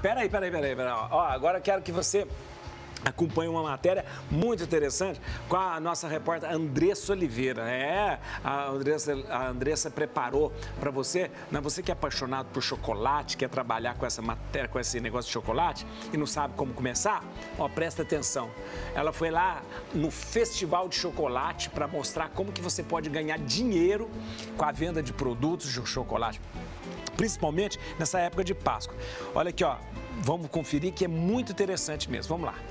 Peraí. Ó, agora eu quero que você acompanhe uma matéria muito interessante com a nossa repórter Andressa Oliveira. A Andressa preparou para você, né? Você que é apaixonado por chocolate, quer trabalhar com essa matéria, com esse negócio de chocolate e não sabe como começar, ó, presta atenção. Ela foi lá no Festival de Chocolate para mostrar como que você pode ganhar dinheiro com a venda de produtos de chocolate, principalmente nessa época de Páscoa. Olha aqui, ó, vamos conferir que é muito interessante mesmo. Vamos lá.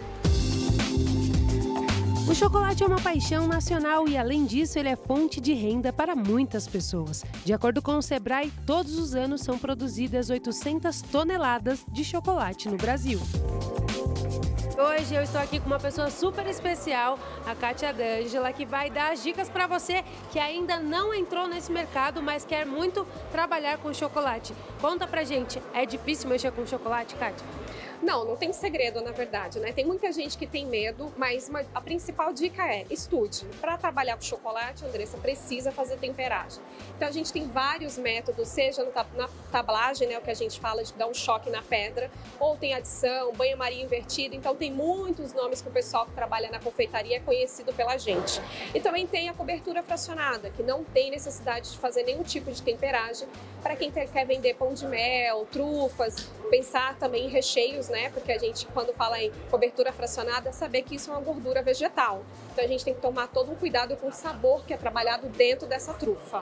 O chocolate é uma paixão nacional e, além disso, ele é fonte de renda para muitas pessoas. De acordo com o Sebrae, todos os anos são produzidas 800 toneladas de chocolate no Brasil. Hoje eu estou aqui com uma pessoa super especial, a Kátia D'Angela, que vai dar as dicas para você que ainda não entrou nesse mercado, mas quer muito trabalhar com chocolate. Conta pra gente, é difícil mexer com chocolate, Kátia? Não tem segredo, na verdade, né? Tem muita gente que tem medo, mas a principal dica é estude. Para trabalhar com chocolate, Andressa, precisa fazer temperagem. Então a gente tem vários métodos, seja na tablagem, né, o que a gente fala de dar um choque na pedra, ou tem adição, banho-maria invertido. Então tem muitos nomes que o pessoal que trabalha na confeitaria é conhecido pela gente. E também tem a cobertura fracionada, que não tem necessidade de fazer nenhum tipo de temperagem. Para quem quer vender pão de mel, trufas, pensar também em recheios, né? Porque a gente, quando fala em cobertura fracionada, saber que isso é uma gordura vegetal. Então a gente tem que tomar todo um cuidado com o sabor que é trabalhado dentro dessa trufa.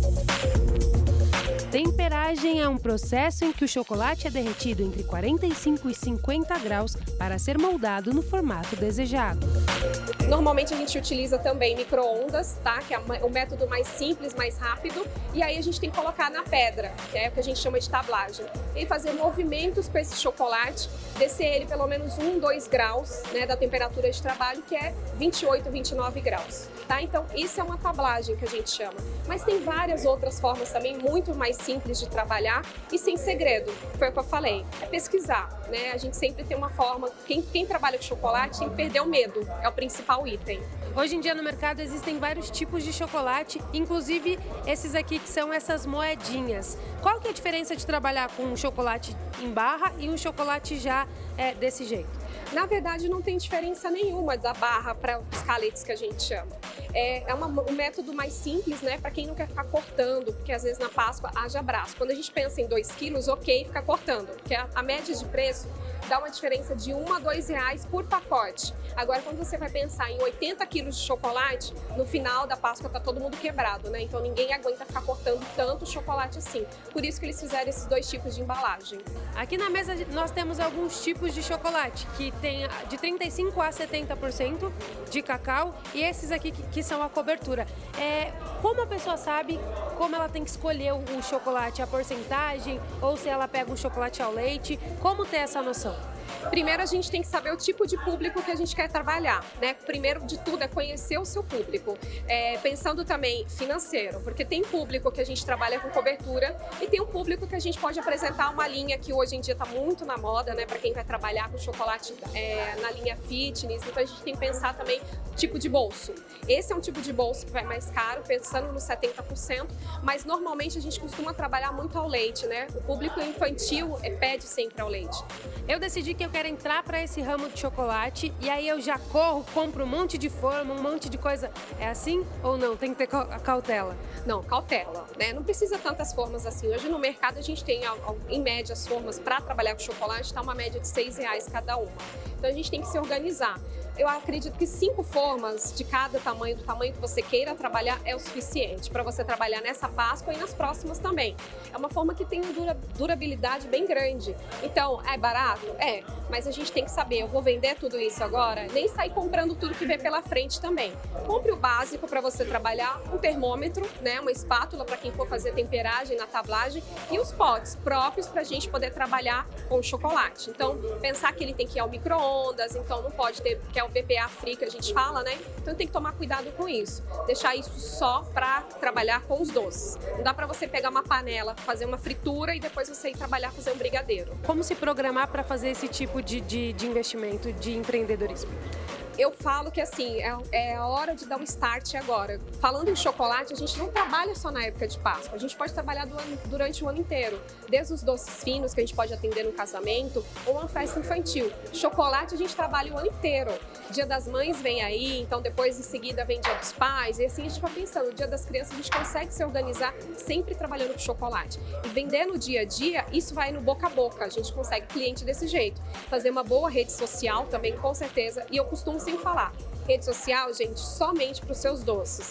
Temperagem é um processo em que o chocolate é derretido entre 45 e 50 graus para ser moldado no formato desejado. Normalmente a gente utiliza também micro-ondas, tá? Que é o método mais simples, mais rápido. E aí a gente tem que colocar na pedra, que é o que a gente chama de tablagem. E fazer movimentos com esse chocolate, descer ele pelo menos 1, 2 graus, né, da temperatura de trabalho, que é 28, 29 graus. Tá? Então isso é uma tablagem que a gente chama. Mas tem várias outras formas também, muito mais simples de trabalhar e sem segredo. Foi o que eu falei, é pesquisar, né? A gente sempre tem uma forma, quem trabalha com chocolate tem que perder o medo, é o principal item. Hoje em dia no mercado existem vários tipos de chocolate, inclusive esses aqui que são essas moedinhas. Qual que é a diferença de trabalhar com um chocolate em barra e um chocolate já desse jeito? Na verdade, não tem diferença nenhuma da barra para os caletes que a gente chama. É um método mais simples, né, para quem não quer ficar cortando, porque às vezes na Páscoa haja braço. Quando a gente pensa em 2 quilos, ok, fica cortando, porque a média de preço dá uma diferença de R$1 a R$2 por pacote. Agora, quando você vai pensar em 80 quilos de chocolate, no final da Páscoa tá todo mundo quebrado, né? Então ninguém aguenta ficar cortando tanto chocolate assim. Por isso que eles fizeram esses 2 tipos de embalagem. Aqui na mesa nós temos alguns tipos de chocolate, que tem de 35% a 70% de cacau e esses aqui que são a cobertura. Como a pessoa sabe como ela tem que escolher o chocolate, a porcentagem, ou se ela pega um chocolate ao leite, como ter essa noção? Primeiro a gente tem que saber o tipo de público que a gente quer trabalhar, né? Primeiro de tudo é conhecer o seu público, pensando também financeiro, porque tem público que a gente trabalha com cobertura e tem um público que a gente pode apresentar uma linha que hoje em dia está muito na moda, né? Para quem vai trabalhar com chocolate na linha fitness, então a gente tem que pensar também tipo de bolso. Esse é um tipo de bolso que vai mais caro, pensando no 70%, mas normalmente a gente costuma trabalhar muito ao leite, né? O público infantil pede sempre ao leite. Eu decidi que eu quero entrar para esse ramo de chocolate e aí eu já corro, compro um monte de forma, um monte de coisa. É assim ou não? Tem que ter cautela? Não, cautela, né? Não precisa tantas formas assim. Hoje no mercado a gente tem, em média, as formas para trabalhar com chocolate, está uma média de R$6 cada uma. Então a gente tem que se organizar. Eu acredito que 5 formas de cada tamanho, do tamanho que você queira trabalhar, é o suficiente para você trabalhar nessa Páscoa e nas próximas também. É uma forma que tem uma durabilidade bem grande. Então, é barato? É, mas a gente tem que saber, eu vou vender tudo isso agora, nem sair comprando tudo que vem pela frente também. Compre o básico para você trabalhar, um termômetro, né, uma espátula para quem for fazer temperagem na tablagem e os potes próprios para a gente poder trabalhar com o chocolate. Então, pensar que ele tem que ir ao micro-ondas, então não pode ter, que é o BPA free que a gente fala, né? Então tem que tomar cuidado com isso. Deixar isso só para trabalhar com os doces. Não dá para você pegar uma panela, fazer uma fritura e depois você ir trabalhar, fazer um brigadeiro. Como se programar para fazer esse tipo de investimento, de empreendedorismo? Eu falo que assim, é a hora de dar um start agora. Falando em chocolate, a gente não trabalha só na época de Páscoa, a gente pode trabalhar durante o ano inteiro. Desde os doces finos que a gente pode atender no casamento ou uma festa infantil. Chocolate a gente trabalha o ano inteiro. Dia das Mães vem aí, então depois em seguida vem Dia dos Pais, e assim a gente vai pensando, o Dia das Crianças a gente consegue se organizar sempre trabalhando com chocolate. E vender no dia a dia, isso vai no boca a boca, a gente consegue cliente desse jeito. Fazer uma boa rede social também, com certeza, e eu costumo sem falar. Rede social, gente, somente para os seus doces.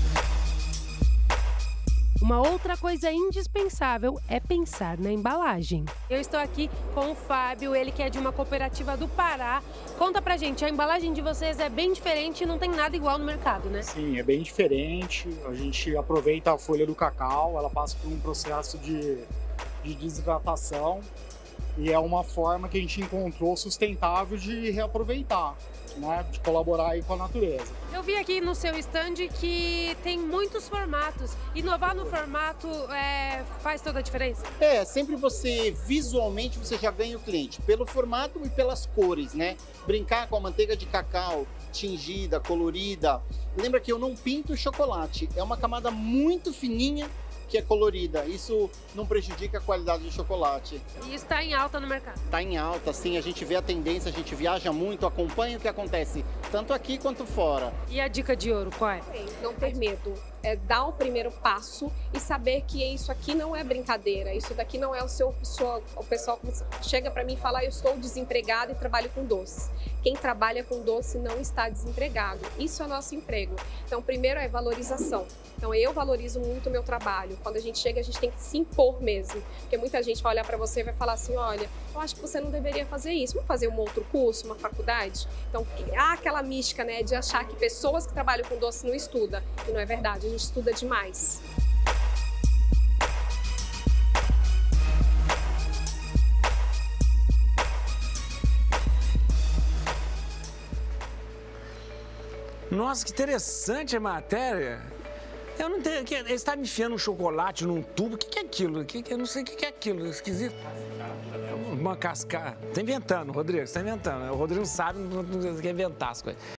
Uma outra coisa indispensável é pensar na embalagem. Eu estou aqui com o Fábio, ele que é de uma cooperativa do Pará. Conta pra gente, a embalagem de vocês é bem diferente e não tem nada igual no mercado, né? Sim, é bem diferente. A gente aproveita a folha do cacau, ela passa por um processo de desidratação e é uma forma que a gente encontrou sustentável de reaproveitar, né? De colaborar aí com a natureza. Eu vi aqui no seu stand que tem muitos formatos. Inovar no formato faz toda a diferença? Sempre visualmente você já ganha o cliente, pelo formato e pelas cores, né? Brincar com a manteiga de cacau tingida, colorida. Lembra que eu não pinto chocolate, é uma camada muito fininha que é colorida. Isso não prejudica a qualidade do chocolate. E está em alta no mercado? Está em alta, sim. A gente vê a tendência, a gente viaja muito, acompanha o que acontece, tanto aqui quanto fora. E a dica de ouro, qual é? Não ter medo. É dar o primeiro passo e saber que isso aqui não é brincadeira, isso daqui não é o pessoal chega para mim e fala, eu estou desempregado e trabalho com doces. Quem trabalha com doce não está desempregado, isso é nosso emprego. Então, primeiro é valorização. Então, eu valorizo muito o meu trabalho. Quando a gente chega, a gente tem que se impor mesmo, porque muita gente vai olhar para você e vai falar assim, olha, eu acho que você não deveria fazer isso, vamos fazer um outro curso, uma faculdade? Então, há aquela mística, né, de achar que pessoas que trabalham com doce não estudam, e não é verdade. A gente estuda demais. Nossa, que interessante a matéria. Eu não tenho. Ele está me enfiando um chocolate num tubo. O que é aquilo? Eu não sei o que é aquilo. Esquisito. Uma cascata. Está inventando, Rodrigo. Você está inventando. O Rodrigo não sabe, não quer inventar as coisas.